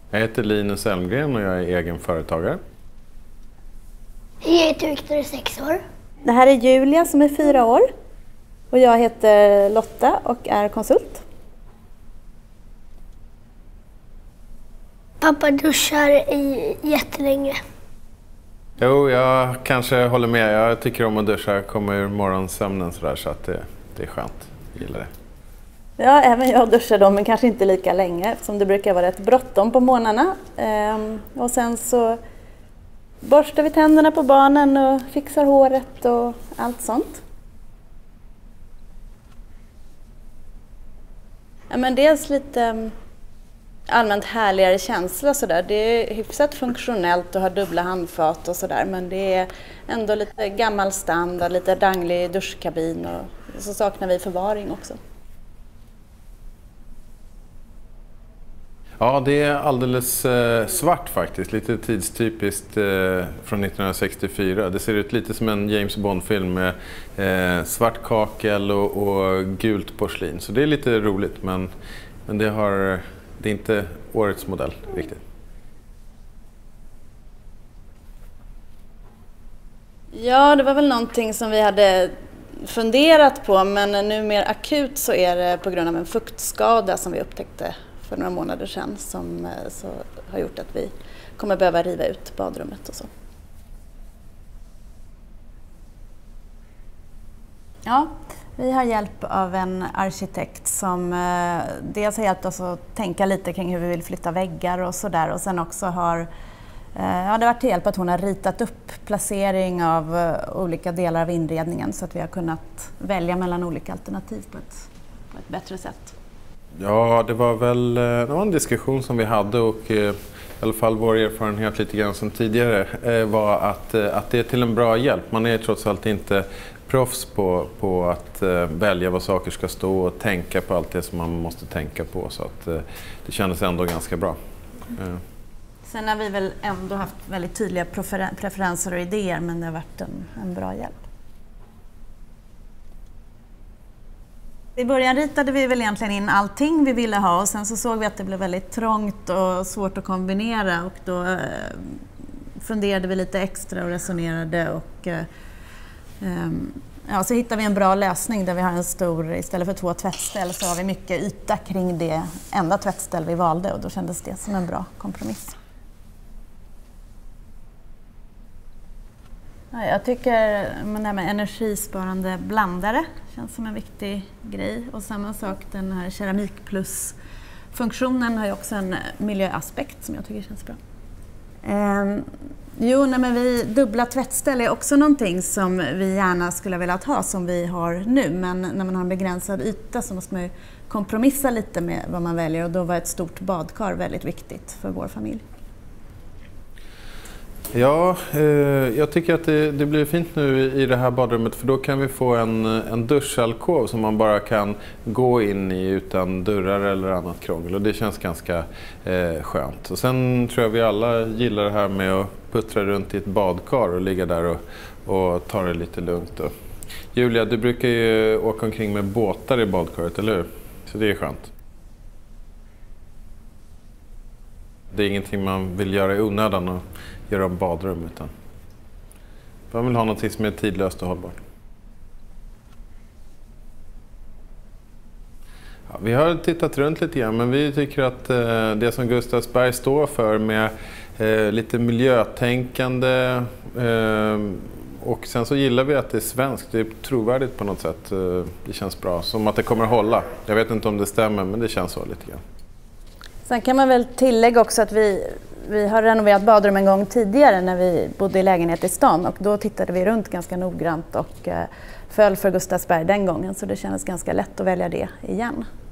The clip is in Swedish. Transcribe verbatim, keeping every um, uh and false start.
Jag heter Linus Elmgren och jag är egen företagare. Jag heter Viktor, sex år. Det här är Julia som är fyra år. Och jag heter Lotta och är konsult. Pappa duschar i jättelänge. Jo, jag kanske håller med. Jag tycker om att duscha. Jag kommer ur morgonsömnen sådär, så att det, det är skönt. Jag gillar det. Ja, även jag duschar då, men kanske inte lika länge eftersom det brukar vara rätt bråttom på morgnarna. Ehm, och sen så borstar vi tänderna på barnen och fixar håret och allt sånt. Ja, men dels lite allmänt härligare känsla sådär. Det är hyfsat funktionellt att ha dubbla handfat och sådär, men det är ändå lite gammal standard, lite danglig duschkabin och så saknar vi förvaring också. Ja, det är alldeles eh, svart faktiskt. Lite tidstypiskt eh, från nittonhundrasextiofyra. Det ser ut lite som en James Bond-film med eh, svart kakel och, och gult porslin. Så det är lite roligt, men, men det, har, det är inte årets modell riktigt. Ja, det var väl någonting som vi hade funderat på, men nu mer akut så är det på grund av en fuktskada som vi upptäckte för några månader sedan som så har gjort att vi kommer behöva riva ut badrummet och så. Ja, vi har hjälp av en arkitekt som eh, dels har hjälpt oss att tänka lite kring hur vi vill flytta väggar och sådär, och sen också har eh, ja, det har varit till hjälp att hon har ritat upp placering av eh, olika delar av inredningen så att vi har kunnat välja mellan olika alternativ på ett, på ett bättre sätt. Ja, det var väl det var en diskussion som vi hade, och eh, i alla fall vår erfarenhet lite grann som tidigare eh, var att, eh, att det är till en bra hjälp. Man är trots allt inte proffs på, på att eh, välja var saker ska stå och tänka på allt det som man måste tänka på, så att eh, det kändes ändå ganska bra. Eh. Sen har vi väl ändå haft väldigt tydliga preferen- preferenser och idéer, men det har varit en, en bra hjälp. I början ritade vi väl egentligen in allting vi ville ha, och sen så såg vi att det blev väldigt trångt och svårt att kombinera, och då eh, funderade vi lite extra och resonerade, och eh, eh, ja, så hittade vi en bra lösning där vi har en stor, istället för två tvättställ så har vi mycket yta kring det enda tvättställ vi valde, och då kändes det som en bra kompromiss. Ja, jag tycker men det här med energisparande blandare känns som en viktig grej, och samma sak den här keramik plus funktionen har ju också en miljöaspekt som jag tycker känns bra. Ehm, jo, nej, men vi dubbla tvättställ är också någonting som vi gärna skulle vilja ha som vi har nu, men när man har en begränsad yta så måste man ju kompromissa lite med vad man väljer, och då var ett stort badkar väldigt viktigt för vår familj. Ja, eh, jag tycker att det, det blir fint nu i det här badrummet, för då kan vi få en, en duschalkov som man bara kan gå in i utan dörrar eller annat krångel, och det känns ganska eh, skönt. Och sen tror jag vi alla gillar det här med att puttra runt i ett badkar och ligga där och, och ta det lite lugnt. Då. Julia, du brukar ju åka omkring med båtar i badkaret, eller hur? Så det är skönt. Det är ingenting man vill göra i onödan och göra om badrum, utan man vill ha något som är tidlöst och hållbart. Ja, vi har tittat runt lite grann, men vi tycker att eh, det som Gustavsberg står för med eh, lite miljötänkande eh, och sen så gillar vi att det är svenskt, det är trovärdigt på något sätt. Eh, det känns bra, som att det kommer att hålla. Jag vet inte om det stämmer, men det känns så lite grann. Sen kan man väl tillägga också att vi, vi har renoverat badrum en gång tidigare när vi bodde i lägenhet i stan, och då tittade vi runt ganska noggrant och eh, föll för Gustavsberg den gången, så det kändes ganska lätt att välja det igen.